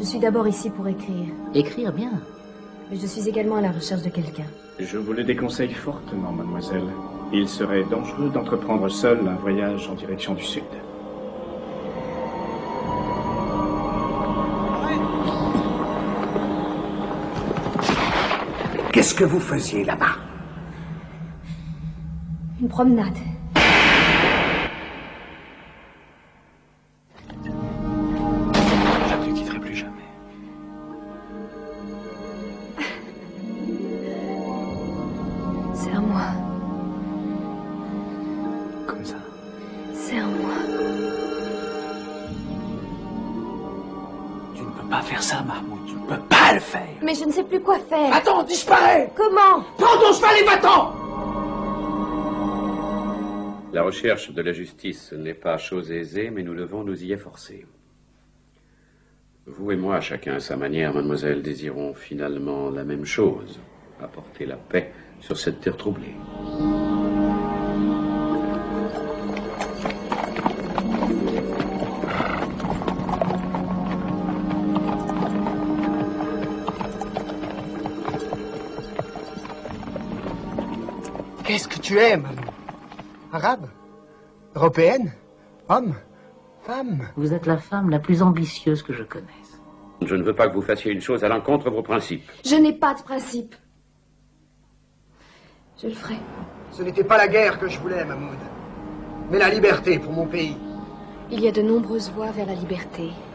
suis d'abord ici pour écrire. Écrire bien. Mais je suis également à la recherche de quelqu'un. Je vous le déconseille fortement, mademoiselle. Il serait dangereux d'entreprendre seul un voyage en direction du sud. Qu'est-ce que vous faisiez là-bas? Une promenade. Je ne te quitterai plus jamais. C'est à moi. Comme ça. C'est à moi. Tu ne peux pas faire ça, Mahmoud. Tu ne peux pas le faire. Mais je ne sais plus quoi faire. Attends, disparais! Comment? Prends ton cheval et va-t'en! La recherche de la justice n'est pas chose aisée, mais nous devons nous y efforcer. Vous et moi, chacun à sa manière, mademoiselle, désirons finalement la même chose, apporter la paix sur cette terre troublée. Qu'est-ce que tu aimes? Arabe? Européenne? Homme? Femme? Vous êtes la femme la plus ambitieuse que je connaisse. Je ne veux pas que vous fassiez une chose à l'encontre de vos principes. Je n'ai pas de principe. Je le ferai. Ce n'était pas la guerre que je voulais, Mahmoud, mais la liberté pour mon pays. Il y a de nombreuses voies vers la liberté.